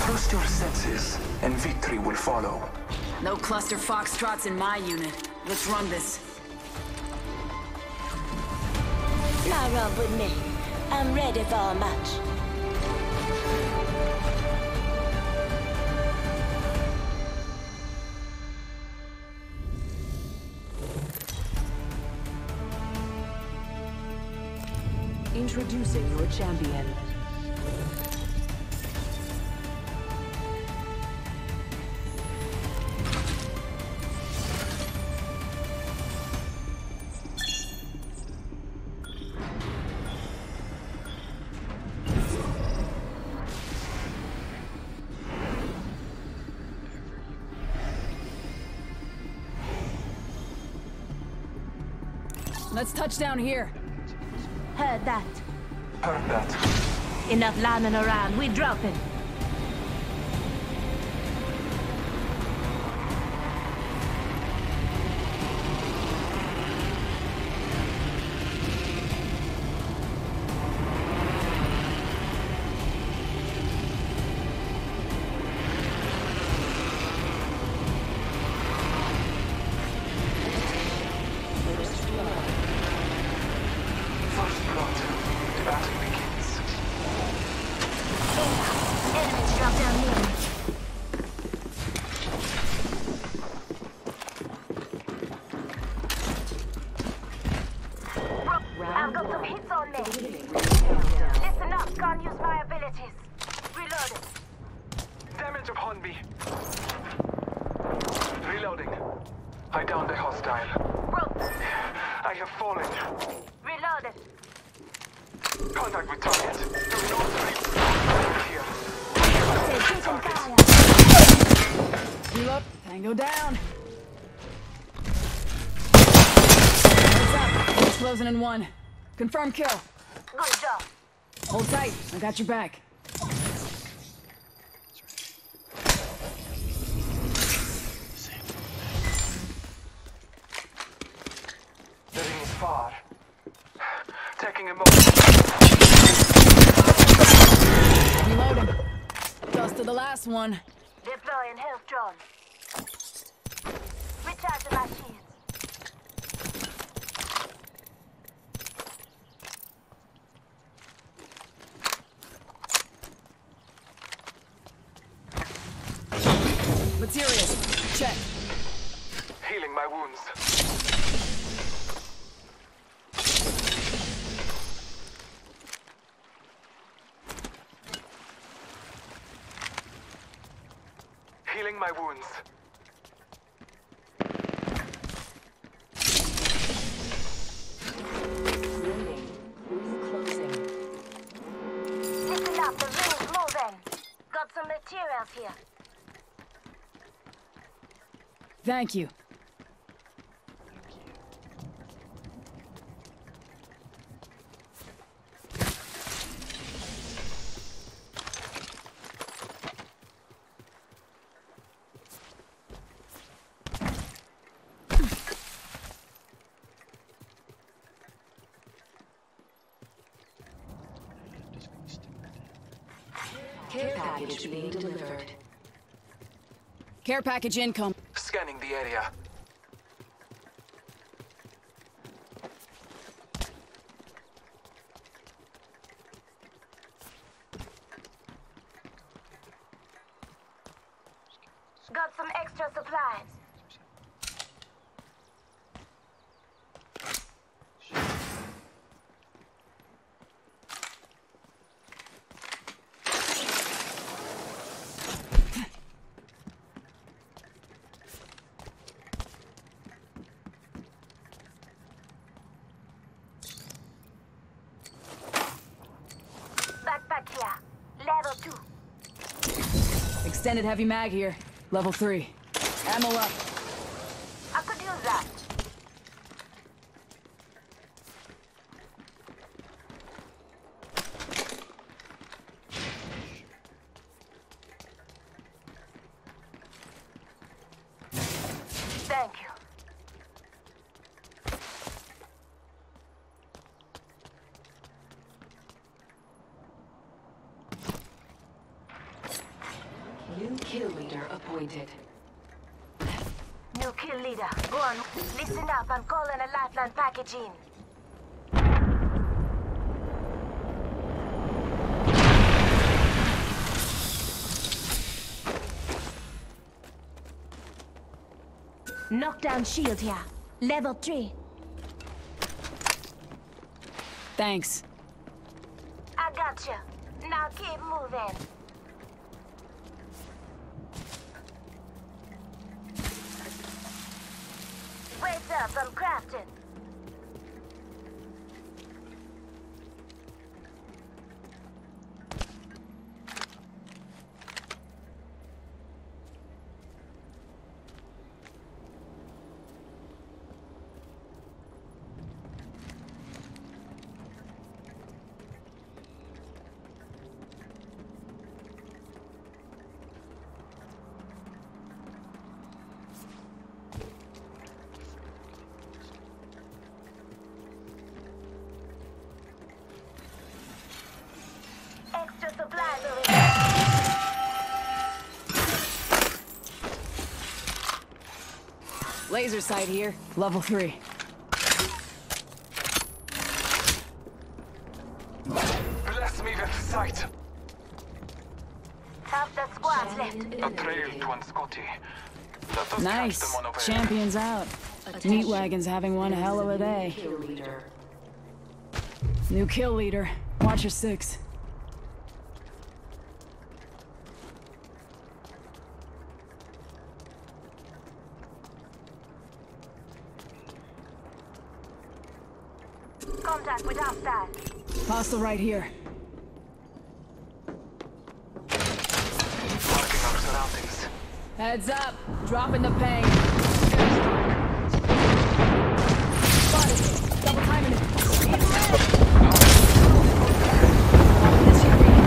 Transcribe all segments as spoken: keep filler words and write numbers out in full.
Trust your senses, and victory will follow. No cluster foxtrots in my unit. Let's run this. Now run with me. I'm ready for a match. Introducing your champion. Let's touch down here. Heard that. Heard that. Enough lambing around. We dropping. First blood. The battle begins. Enemies drop down here. I've got some hits on me. Listen up, can't use my abilities. Reloading. Damage upon me. Reloading. I downed a hostile. Broke. I have fallen. Reloading. Contact with target. Do not leave. Here. Taking fire. Reload. Tango down. What's up? It's closing in one. Confirm kill. Good job. Hold tight. I got your back. The ring is far. Taking a moment. Reloading. Close to the last one. Deploying health drone. Recharging my shields. Materials. Check. Healing my wounds. Healing my wounds. Listen up, the ring is moving. Got some materials here. Thank you. Care package being delivered. Care package income. Scanning the area. Got some extra supplies. Backpack here. Level two. Extended heavy mag here. Level three. Ammo up. I could use that. Thank you. leader appointed. New kill leader. Go on. Listen up. I'm calling a lifeline package in. Knockdown shield here. Level three. Thanks. I got you. Now keep moving. Wait up, I'm crafting. Extra supplies over here. Laser sight here. Level three. Bless me with sight. Half the squad's left. A trail to one Scotty. Let us Nice. catch them on over. Champions out. Meat Wagon's having one hell of a day. Kill leader. New kill leader. Watch your six. Contact with hostile. Hostile right here. Marking our surroundings. Heads up. Dropping the pain. Spotted. Double timing it. Need red. This should be.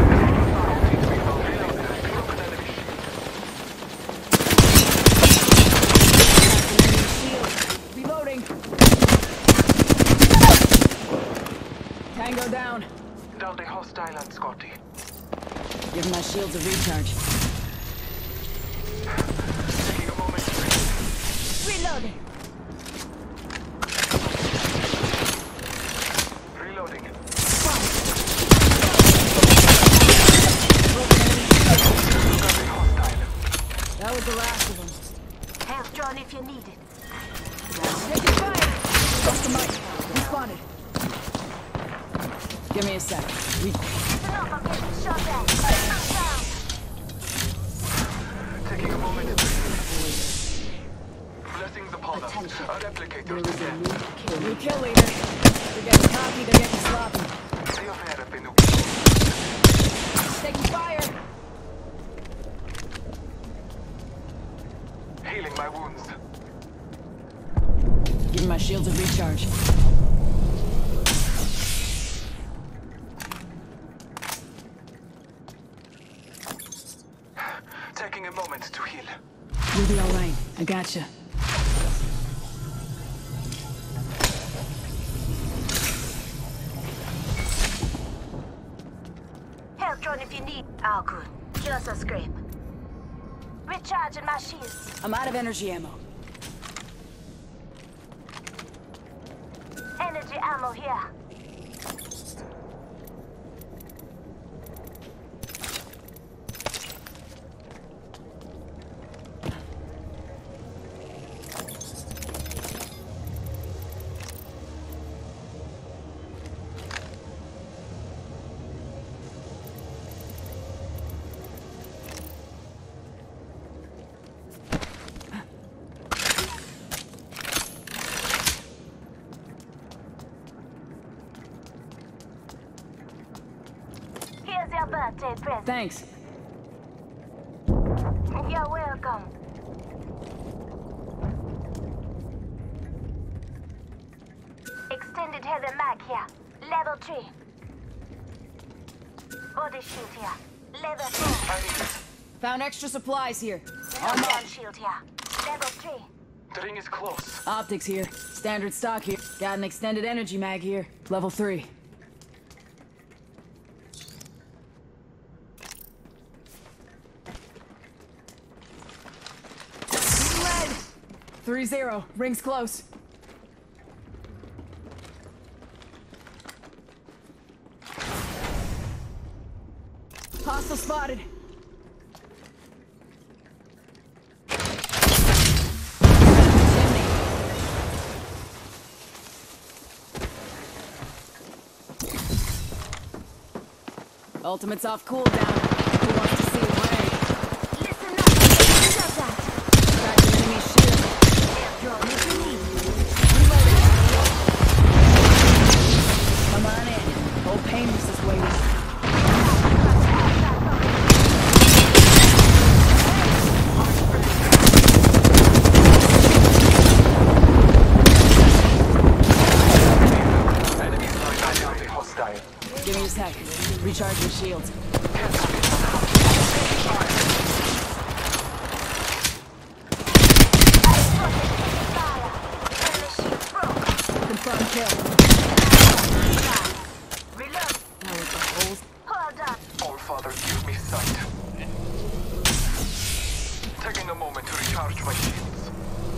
Shield. Reloading. Tango down. Down the hostile and Scotty. Give my shields a recharge. Taking a moment to Reloading. reloading. Got the hostile. That was the last of them. Health drone if you need it. Taking fire. Lost the mic. Responded. Give me a sec. We Listen up, I'm getting shot at. I'm down. Taking a moment to blessings upon us. Attention. A replicator There to is a death. new kill new leader. kill leader. They're getting cocky. They're getting sloppy. The affair of Binu. Taking fire. Healing my wounds. Give my shields a recharge. Taking a moment to heal. You'll be all right. I gotcha. Health drone if you need. Oh, good. Just a scrape. Recharging my shield. I'm out of energy ammo. Energy ammo here. Here's your birthday present. Thanks. You're welcome. Extended heavy mag here. Level three. Body shield here. Level four. I need it. Found extra supplies here. Knockdown shield here. Level three. The ring is close. Optics here. Standard stock here. Got an extended energy mag here. Level three. three zero. Ring's close. Hostile spotted. Ultimate's off cooldown. Who wants to see it rain? Listen up. Shut that. Crack the enemy shield. Airdrop is released. Come on in. Old Painless is waiting. Enemies are hostile. Give me a sec. Recharge your shields. Confirm kill. Reload. That was the whole... Hold up. All Father, give me sight. Taking a moment to recharge my shields.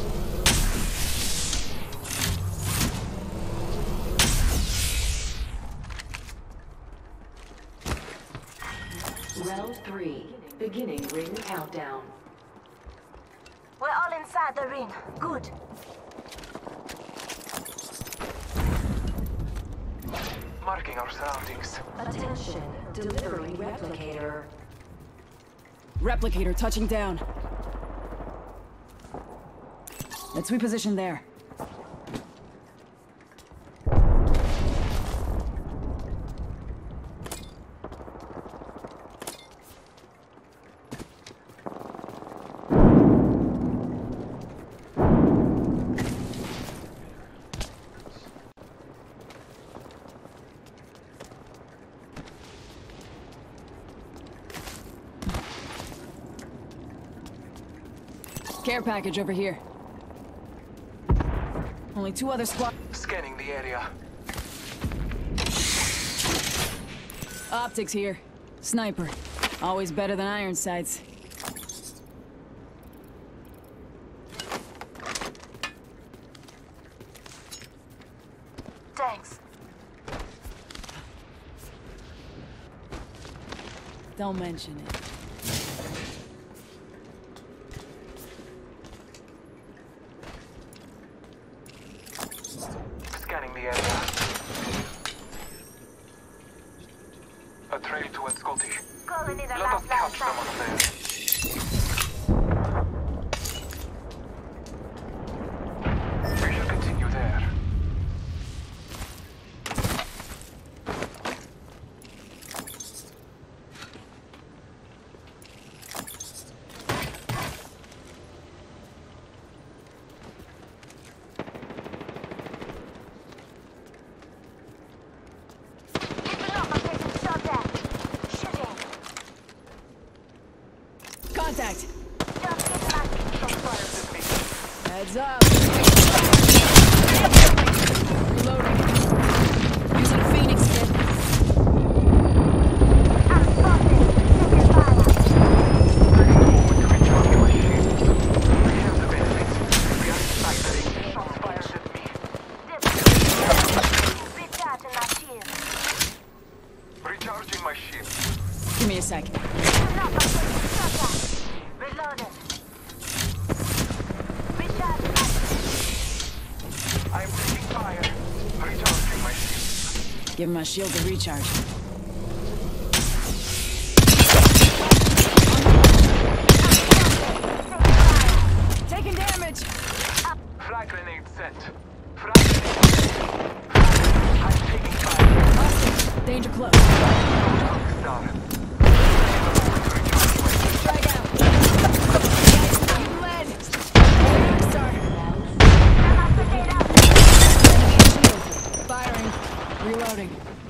Round three. Beginning ring countdown. We're all inside the ring. Good. Marking our surroundings. Attention. Delivering replicator. Replicator touching down. Let's reposition there. Care package over here. Only two other squad. Scanning the area. Optics here. Sniper. Always better than iron sights. Thanks. Don't mention it. Scanning the area. A trail to Enscoti. Calling in a Let us last catch them last on there. We shall continue there. Keep up. I'm getting shot at. Shooting. Contact! Just get back. Heads up! Reloading. Using a Phoenix kit. I'm spotted. Taking fire. Taking a moment to recharge my shields. We have the benefits. We are factoring. Shots fired at me. This. Recharging my shield. Recharging my shields. Give me a sec. Listen up. I'm getting shot at. Reloading. Recharging my shield. I am taking fire. Recharging my shields. Give my shield a recharge. Taking damage! Frag grenade set. Frag grenade. I'm taking fire. Hostage. Danger close. Star. Frag out. You led. Star. I'm up to date up. Enemy shield. Firing. Reloading.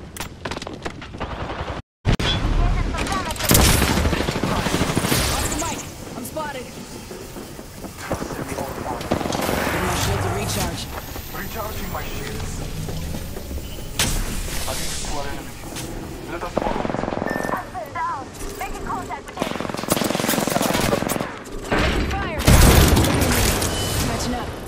Getting some damage. Off the mic. I'm spotted. Trust in the old one. Give my shield a recharge. Recharging my shields. Against our enemies. Let us follow it. Up and down. Making contact with him. Taking fire. Catching up.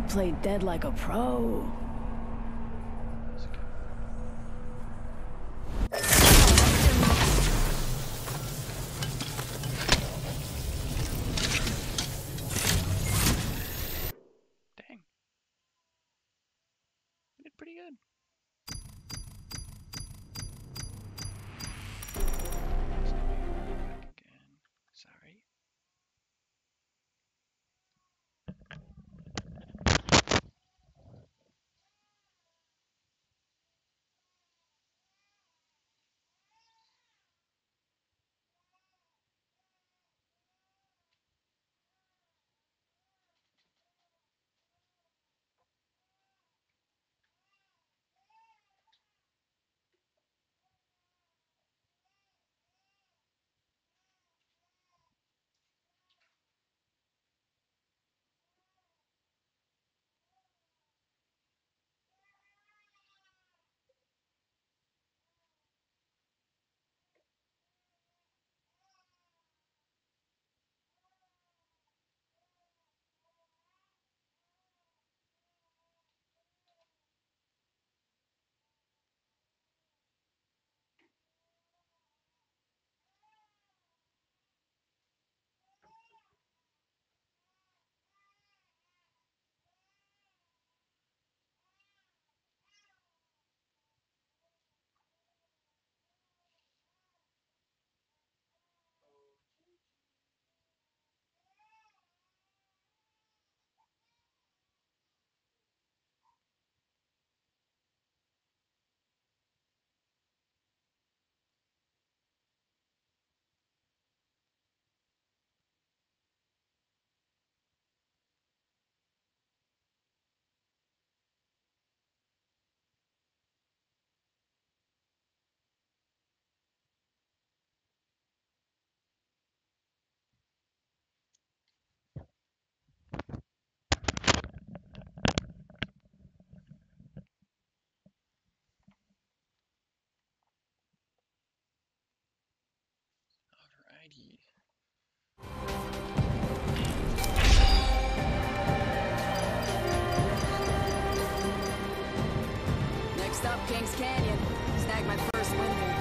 played dead like a pro. Dang. We did pretty good. Again. Sorry. Alrighty. Next up, Kings Canyon. Snag my first win there.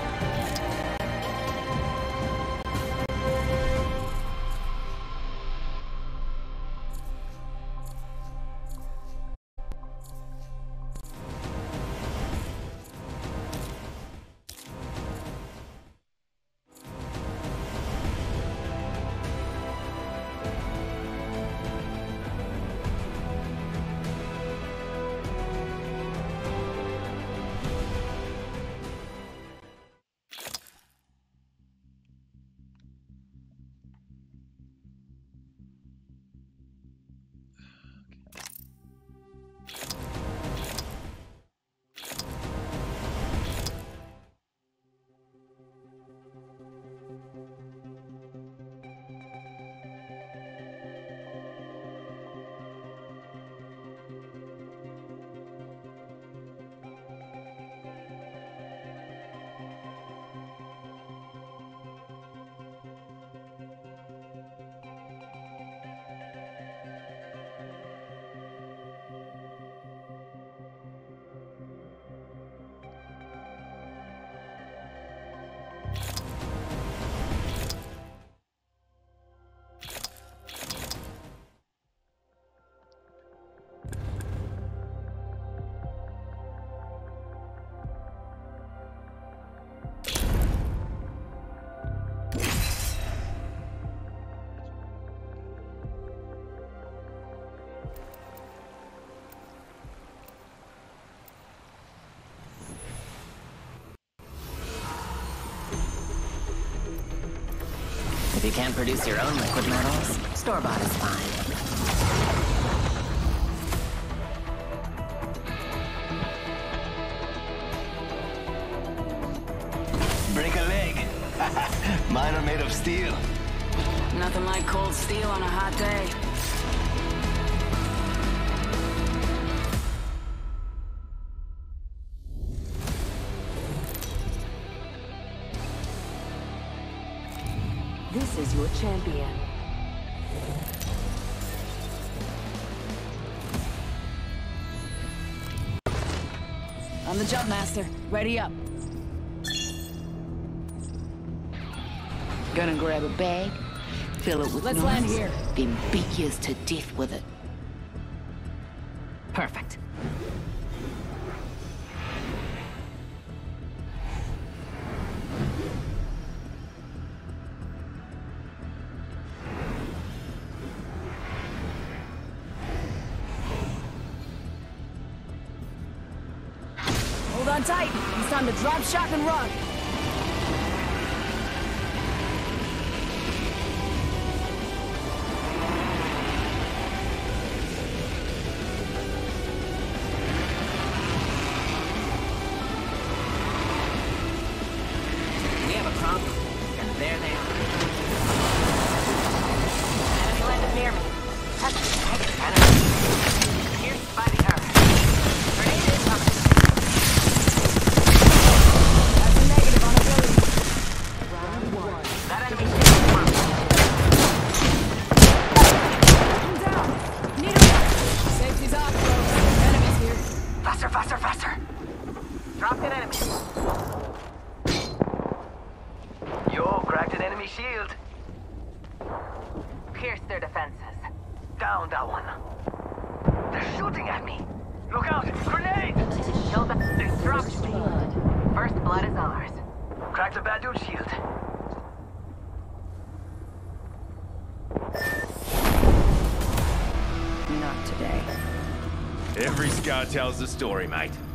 If you can't produce your own liquid metals, store-bought is fine. Break a leg. Mine are made of steel. Nothing like cold steel on a hot day. This is your champion. On the jump, Master. Ready up. Gonna grab a bag, fill it with Let's noise, land here. then beat yous to death with it. Perfect. Hold on tight. It's time to drop, shock, and run. We have a problem, and there they are. Enemy landed near me. Touch me. Enemy. Pierced by the earth. Grenade incoming. That's a negative on ability. Round one. That enemy shield is broken. I'm down. Need a run. Safety's off, folks. Enemies here. Faster, faster, faster. Dropped an enemy. Yo, cracked an enemy shield. Pierce their defenses. Down that one. They're shooting at me. Look out! Grenade! Kill them. Destruction. First blood. First blood is ours. Cracked a bad dude shield. Not today. Every scout tells the story, mate.